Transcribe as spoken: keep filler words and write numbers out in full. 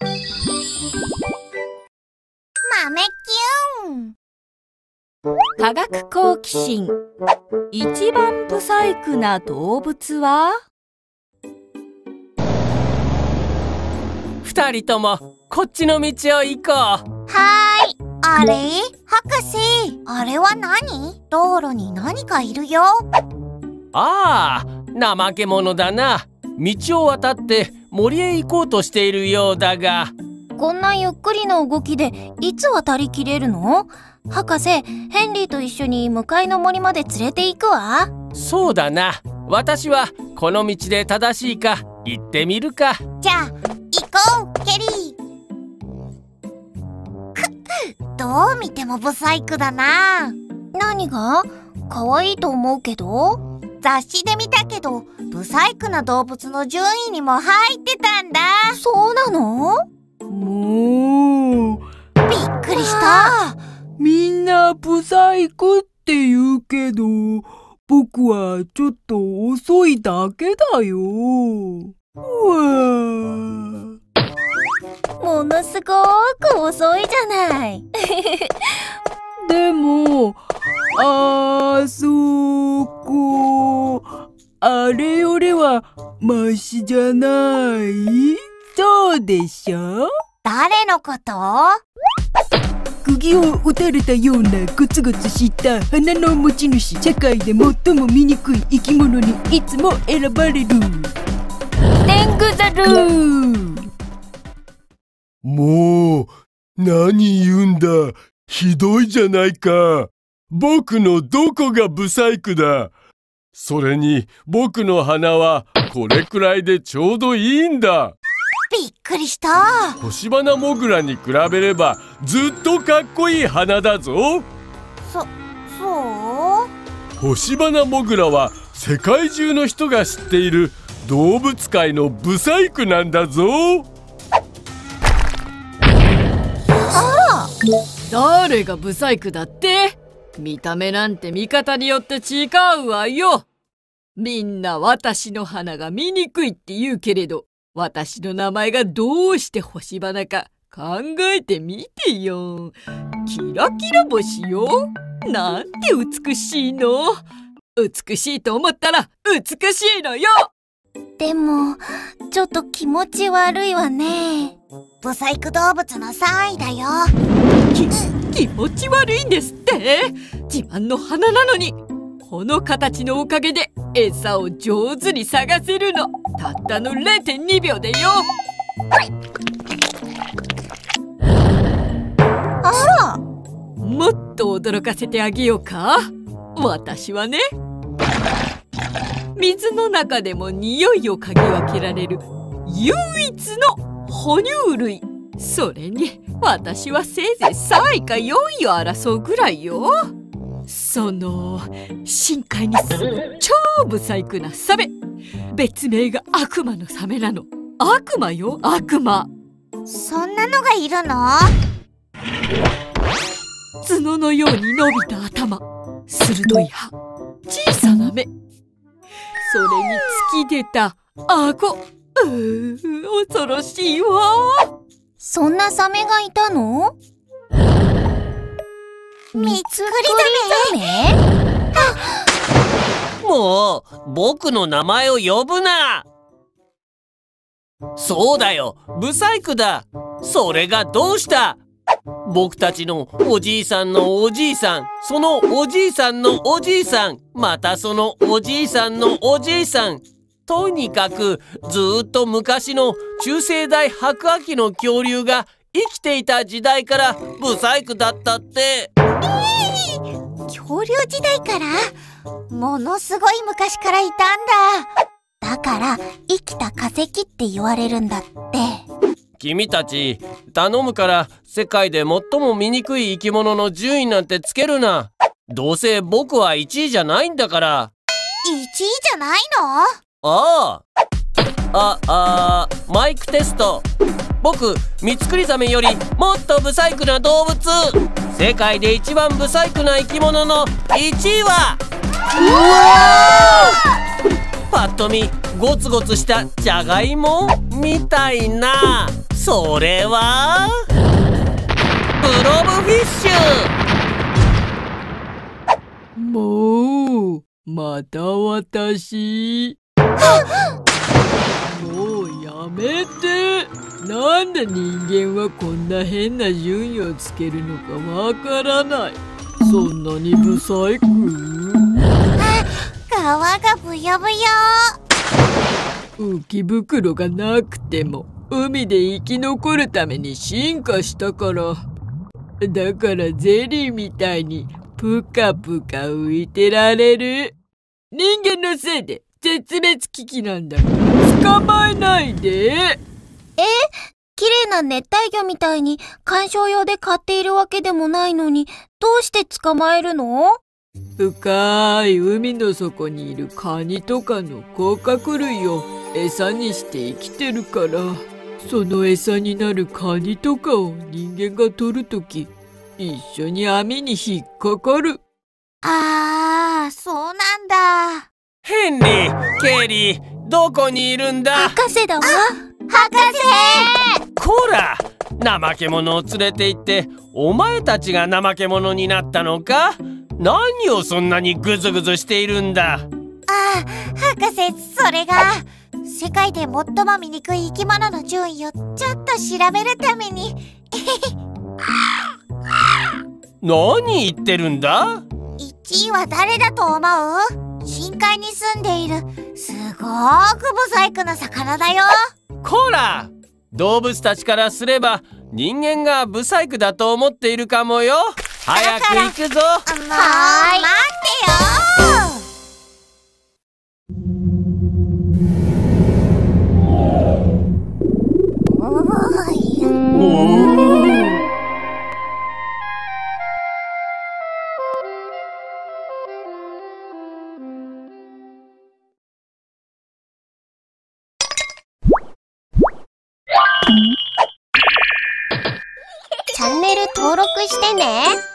豆キュン。 科学好奇心。一番不細工な動物は？ 二人ともこっちの道を行こう。 はーい。あれ？博士、あれは何？道路に何かいるよ。 ああ、怠け者だな。道を渡って森へ行こうとしているようだが。 こんなゆっくりの動きでいつ渡りきれるの？博士、ヘンリーと一緒に向かいの森まで連れて行くわ。 そうだな。私はこの道で正しいか行ってみるか。 じゃあ行こう、ケリー。くっ、どう見てもブサイクだな。 何が？可愛いと思うけど。 雑誌で見たけど、ブサイクな動物の順位にも入ってたんだ。 そうなの？ もうびっくりした。 みんなブサイクって言うけど、僕はちょっと遅いだけだよ。うわー。 ものすごく遅いじゃない。 でも、あそこ、あれよりはマシじゃない？そうでしょ？ 誰のこと？ 釘を打たれたようなゴツゴツした鼻の持ち主、社会で最も醜い生き物にいつも選ばれるテングザルー。 もう何言うんだ。ひどいじゃないか。僕のどこがブサイクだ。それに僕の鼻はこれくらいでちょうどいいんだ。 びっくりした。 ホシバナモグラに比べればずっとかっこいい鼻だぞ。 そ、そう？ ホシバナモグラは世界中の人が知っている動物界のブサイクなんだぞ。 あら、 誰がブサイクだって？見た目なんて見方によって違うわよ。みんな私の鼻が醜いって言うけれど、私の名前がどうしてホシバナか考えてみてよ。キラキラ星よ。なんて美しいの。美しいと思ったら美しいのよ。 でも、ちょっと気持ち悪いわね。 ブサイク動物のさんいだよ。 き、気持ち悪いんですって？自慢の鼻なのに。この形のおかげで餌を上手に探せるの。たったの れいてんに 秒でよ。 あら、 もっと驚かせてあげようか。私はね、水の中でも匂いを嗅ぎ分けられる唯一の哺乳類。それに私はせいぜいさんいかよんいを争うぐらいよ。その深海に住む超ブサイクなサメ。別名が悪魔のサメなの。悪魔よ、悪魔。 そんなのがいるの？ 角のように伸びた頭、鋭い歯、小さな目、それに突き出た顎。うー、恐ろしいわ。 そんなサメがいたの？ ミツクリザメ？ もう僕の名前を呼ぶな。そうだよ、ブサイクだ。それがどうした？僕たちのおじいさんのおじいさん、そのおじいさんのおじいさん、またそのおじいさんのおじいさん。とにかくずーっと昔の中生代白亜紀の恐竜が生きていた時代からブサイクだったって。 恐竜時代から？ものすごい昔からいたんだ。だから生きた化石って言われるんだって。 君たち頼むから世界で最も醜い生き物の順位なんてつけるな。どうせ僕はいちいじゃないんだから。 いちいじゃないの？ ああああーマイクテスト。僕ミツクリザメよりもっとブサイクな動物、世界で一番ブサイクな生き物のいちいは、パッと見ゴツゴツしたジャガイモみたいなそれはブロブフィッシュ。 もう、また私。もうやめて。なんで人間はこんな変な順位をつけるのかわからない。そんなにブサイク？ 皮がブヨブヨ。 浮き袋がなくても海で生き残るために進化したから。だからゼリーみたいにぷかぷか浮いてられる。人間のせいで絶滅危機なんだから捕まえないで。 え、綺麗な熱帯魚みたいに観賞用で飼っているわけでもないのに、どうして捕まえるの？ 深い海の底にいるカニとかの甲殻類を餌にして生きてるから、その餌になるカニとかを人間が取るとき、一緒に網に引っかかる。 あー、そうなんだ。 ヘンリー、ケイリー、どこにいるんだ？ 博士だわ。 博士！ こら、怠け者を連れて行ってお前たちが怠け者になったのか？何をそんなにグズグズしているんだ？ ああ、博士、それが世界で最も醜い生き物の順位をちょっと調べるために。 何言ってるんだ？ いちいは誰だと思う？深海に住んでいるすごーくブサイクな魚だよ。 こら、動物たちからすれば人間がブサイクだと思っているかもよ。早く行くぞ。 はーい、待ってよー。 チャンネル登録してね。